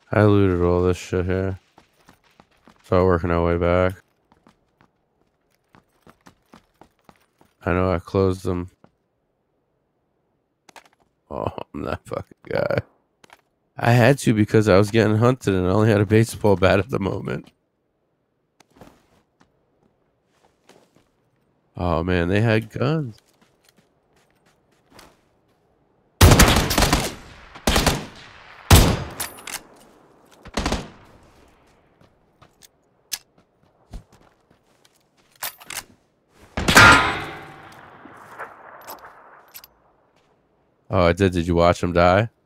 I looted all this shit here. Start working our way back. I know I closed them. Oh, I'm that fucking guy. I had to because I was getting hunted and I only had a baseball bat at the moment. Oh man, they had guns. Oh, I did. Did you watch him die?